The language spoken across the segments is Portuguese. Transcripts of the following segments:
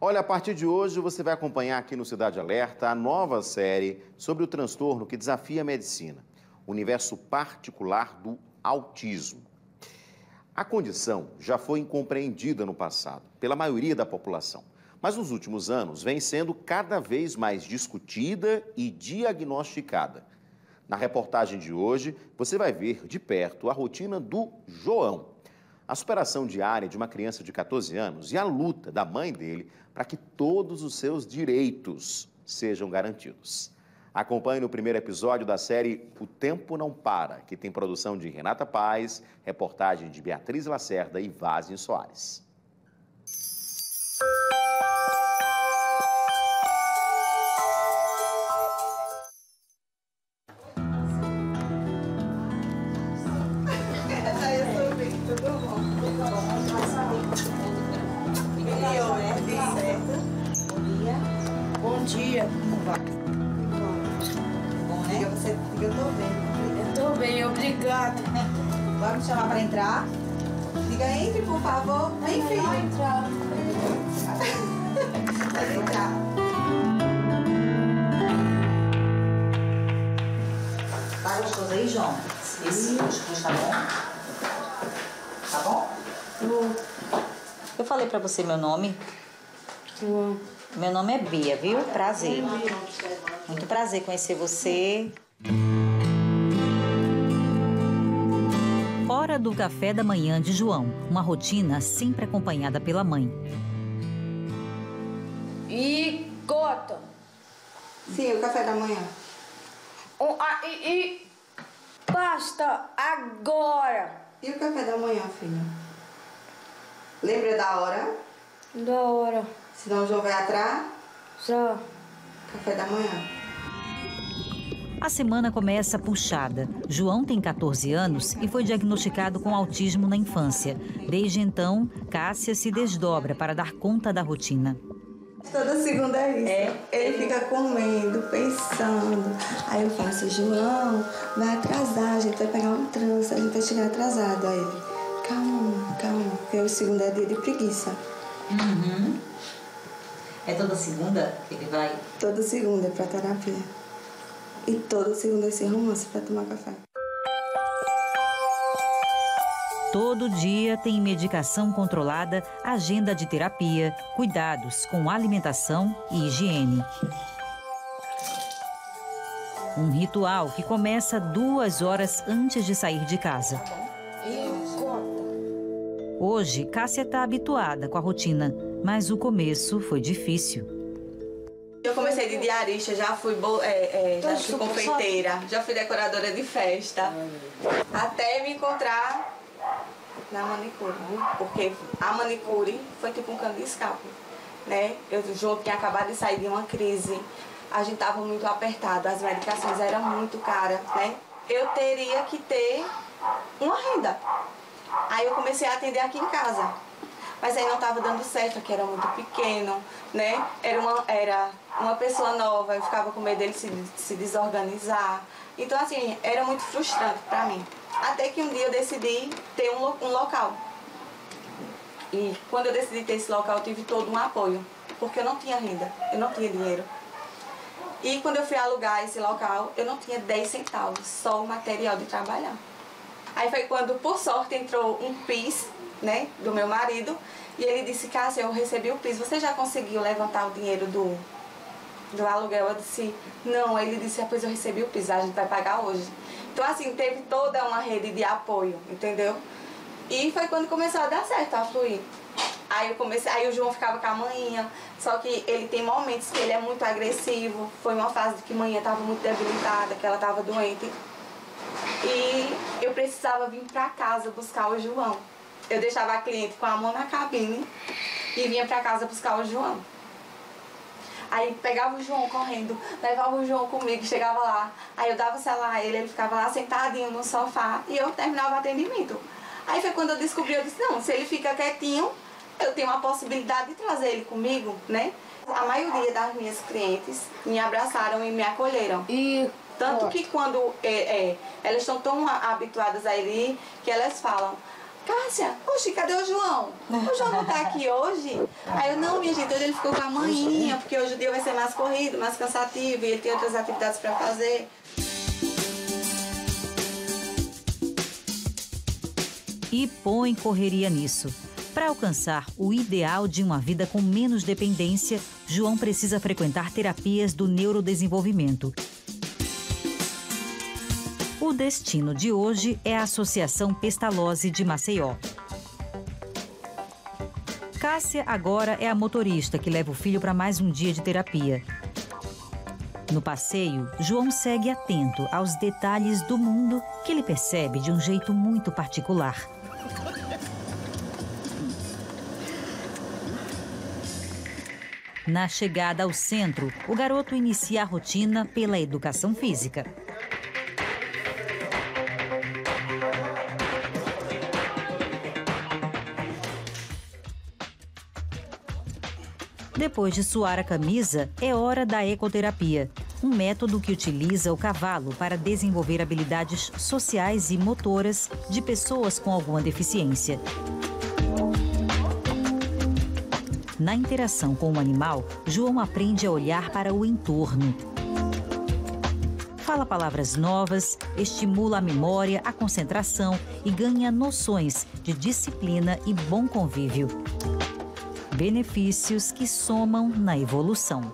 Olha, a partir de hoje você vai acompanhar aqui no Cidade Alerta a nova série sobre o transtorno que desafia a medicina, o universo particular do autismo. A condição já foi incompreendida no passado pela maioria da população, mas nos últimos anos vem sendo cada vez mais discutida e diagnosticada. Na reportagem de hoje, você vai ver de perto a rotina do João, a superação diária de uma criança de 14 anos e a luta da mãe dele para que todos os seus direitos sejam garantidos. Acompanhe no primeiro episódio da série O Tempo Não Para, que tem produção de Renata Paz, reportagem de Beatriz Lacerda e Vazem Soares. Bom dia. Como vai? Bom, né? Eu tô bem. Eu tô bem, obrigada. Vai me chamar para entrar? Diga, entre, por favor. Vem, filho. Vai entrar. Pode entrar. Tá gostoso aí, João? Esse cuscuz tá bom? Tá bom? Eu falei pra você meu nome? Meu nome é Bia, viu? Prazer. Muito prazer conhecer você. Hora do café da manhã de João. Uma rotina sempre acompanhada pela mãe. E gota. Sim, o café da manhã. E basta agora. E o café da manhã, filha? Lembra da hora? Da hora. Senão o João vai atrás. Já. Café da manhã. A semana começa puxada. João tem 14 anos e foi diagnosticado com autismo na infância. Desde então, Cássia se desdobra para dar conta da rotina. Toda segunda é isso. Ele fica comendo, pensando. Aí eu faço, João, vai atrasar, a gente vai pegar um trânsito, a gente vai chegar atrasado. Aí ele, calma, calma, porque o segundo é dia de preguiça. Uhum. É toda segunda que ele vai? Toda segunda é pra terapia. E toda segunda esse romance pra tomar café. Todo dia tem medicação controlada, agenda de terapia, cuidados com alimentação e higiene. Um ritual que começa 2 horas antes de sair de casa. Hoje, Cássia está habituada com a rotina, mas o começo foi difícil. Eu comecei de diarista, já fui confeiteira, já fui decoradora de festa, até me encontrar na manicure, porque a manicure foi tipo um cano de escape, né? O João tinha acabado de sair de uma crise, a gente estava muito apertado, as medicações eram muito caras, né? Eu teria que ter uma renda. Aí eu comecei a atender aqui em casa, mas aí não estava dando certo, porque era muito pequeno, né? Era uma pessoa nova, eu ficava com medo dele se desorganizar. Então, assim, era muito frustrante para mim. Até que um dia eu decidi ter um local. E quando eu decidi ter esse local, eu tive todo um apoio, porque eu não tinha renda, eu não tinha dinheiro. E quando eu fui alugar esse local, eu não tinha 10 centavos, só o material de trabalhar. Aí foi quando, por sorte, entrou um PIS, né, do meu marido, e ele disse, Cássia, eu recebi o PIS, você já conseguiu levantar o dinheiro do aluguel? Eu disse, não. Ele disse, pois eu recebi o PIS, a gente vai pagar hoje. Então, assim, teve toda uma rede de apoio, entendeu? E foi quando começou a dar certo, a fluir. Aí o João ficava com a manhinha, só que ele tem momentos que ele é muito agressivo. Foi uma fase que a manhinha estava muito debilitada, que ela estava doente. E eu precisava vir para casa buscar o João. Eu deixava a cliente com a mão na cabine e vinha para casa buscar o João. Aí pegava o João correndo, levava o João comigo, chegava lá. Aí eu dava o celular a ele, ele ficava lá sentadinho no sofá e eu terminava o atendimento. Aí foi quando eu descobri, eu disse, não, se ele fica quietinho, eu tenho a possibilidade de trazer ele comigo, né? A maioria das minhas clientes me abraçaram e me acolheram. Tanto que quando elas estão tão habituadas a ele, que elas falam, Cássia, oxe, cadê o João? O João não tá aqui hoje? Aí eu, não, minha gente, hoje ele ficou com a manhinha, porque hoje o dia vai ser mais corrido, mais cansativo, e ele tem outras atividades para fazer. E põe correria nisso. Para alcançar o ideal de uma vida com menos dependência, João precisa frequentar terapias do neurodesenvolvimento. O destino de hoje é a Associação Pestalozzi de Maceió. Cássia agora é a motorista que leva o filho para mais um dia de terapia. No passeio, João segue atento aos detalhes do mundo que ele percebe de um jeito muito particular. Na chegada ao centro, o garoto inicia a rotina pela educação física. Depois de suar a camisa, é hora da ecoterapia, um método que utiliza o cavalo para desenvolver habilidades sociais e motoras de pessoas com alguma deficiência. Na interação com o animal, João aprende a olhar para o entorno. Fala palavras novas, estimula a memória, a concentração e ganha noções de disciplina e bom convívio. Benefícios que somam na evolução.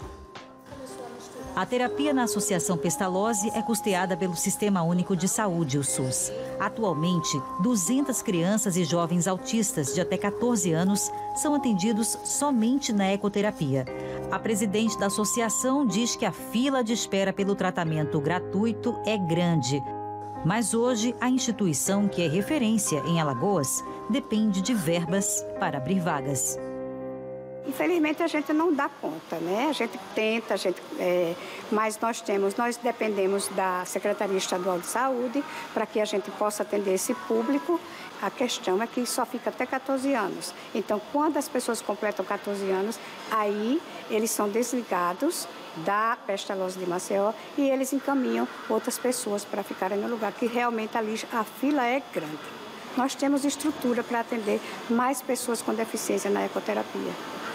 A terapia na Associação Pestalozzi é custeada pelo Sistema Único de Saúde, o SUS. Atualmente, 200 crianças e jovens autistas de até 14 anos são atendidos somente na ecoterapia. A presidente da associação diz que a fila de espera pelo tratamento gratuito é grande. Mas hoje, a instituição, que é referência em Alagoas, depende de verbas para abrir vagas. Infelizmente a gente não dá conta, né? A gente tenta, mas nós dependemos da Secretaria Estadual de Saúde para que a gente possa atender esse público. A questão é que só fica até 14 anos. Então, quando as pessoas completam 14 anos, aí eles são desligados da Pestalozzi de Maceió e eles encaminham outras pessoas para ficarem no lugar, que realmente ali a fila é grande. Nós temos estrutura para atender mais pessoas com deficiência na ecoterapia.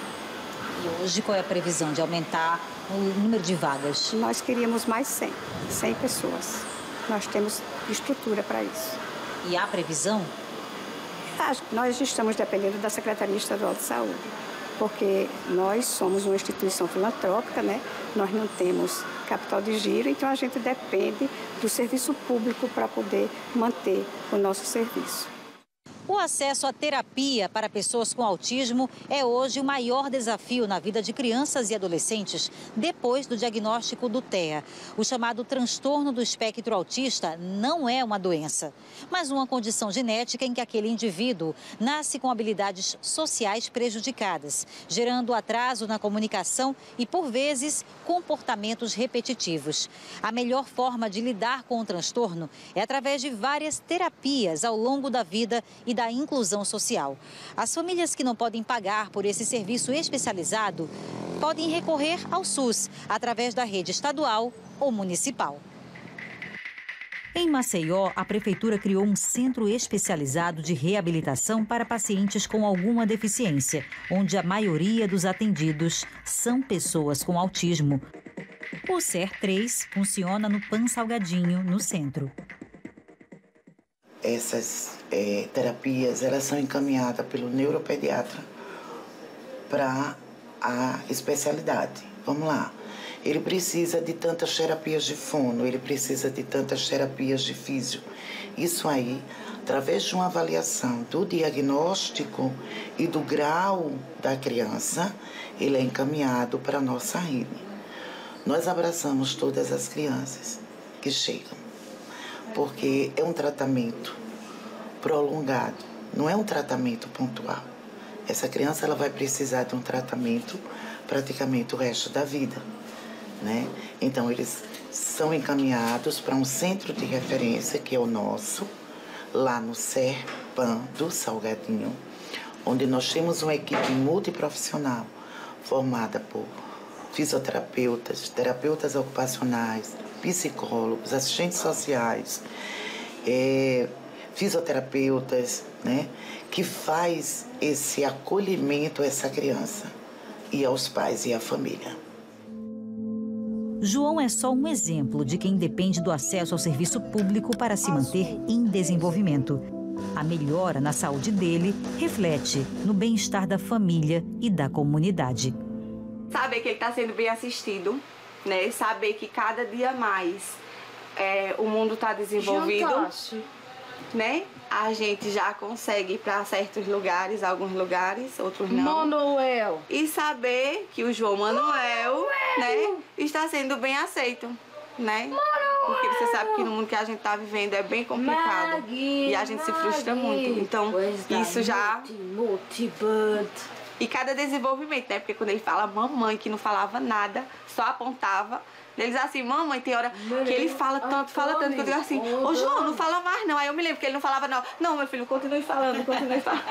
E hoje qual é a previsão de aumentar o número de vagas? Nós queríamos mais 100 pessoas. Nós temos estrutura para isso. E há previsão? Nós estamos dependendo da Secretaria Estadual de Saúde, porque nós somos uma instituição filantrópica, né? Nós não temos capital de giro, então a gente depende do serviço público para poder manter o nosso serviço. O acesso à terapia para pessoas com autismo é hoje o maior desafio na vida de crianças e adolescentes depois do diagnóstico do TEA. O chamado transtorno do espectro autista não é uma doença, mas uma condição genética em que aquele indivíduo nasce com habilidades sociais prejudicadas, gerando atraso na comunicação e, por vezes, comportamentos repetitivos. A melhor forma de lidar com o transtorno é através de várias terapias ao longo da vida e da inclusão social. As famílias que não podem pagar por esse serviço especializado podem recorrer ao SUS através da rede estadual ou municipal. Em Maceió, a prefeitura criou um centro especializado de reabilitação para pacientes com alguma deficiência, onde a maioria dos atendidos são pessoas com autismo. O SER 3 funciona no Pan Salgadinho, no centro. Essas terapias, elas são encaminhadas pelo neuropediatra para a especialidade. Vamos lá. Ele precisa de tantas terapias de fono, ele precisa de tantas terapias de físio. Isso aí, através de uma avaliação do diagnóstico e do grau da criança, ele é encaminhado para a nossa rede. Nós abraçamos todas as crianças que chegam, porque é um tratamento prolongado, não é um tratamento pontual. Essa criança ela vai precisar de um tratamento praticamente o resto da vida, né? Então, eles são encaminhados para um centro de referência, que é o nosso, lá no SER-PAN do Salgadinho, onde nós temos uma equipe multiprofissional formada por fisioterapeutas, terapeutas ocupacionais, psicólogos, assistentes sociais, fisioterapeutas, né, que faz esse acolhimento a essa criança e aos pais e à família. João é só um exemplo de quem depende do acesso ao serviço público para se manter em desenvolvimento. A melhora na saúde dele reflete no bem-estar da família e da comunidade. Saber que ele está sendo bem assistido, né? Saber que cada dia mais o mundo está desenvolvido, né? A gente já consegue ir para certos lugares, alguns lugares, outros não. Manuel. E saber que o João Manuel, né, está sendo bem aceito, né? Porque você sabe que no mundo que a gente está vivendo é bem complicado e a gente se frustra muito. Então, isso já... E cada desenvolvimento, né? Porque quando ele fala mamãe, que não falava nada, só apontava. Eles assim, mamãe, tem hora que ele fala tanto, que eu digo assim, ô João, não fala mais não. Aí eu me lembro que ele não falava não. Não, meu filho, continue falando, continue falando.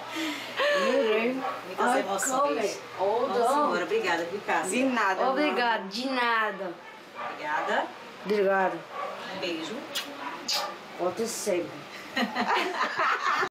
Muitas emoções. Nossa senhora, obrigada, viu, Cássia? De nada. Obrigada, de nada. Obrigada. Obrigado. Um beijo. Pode sempre.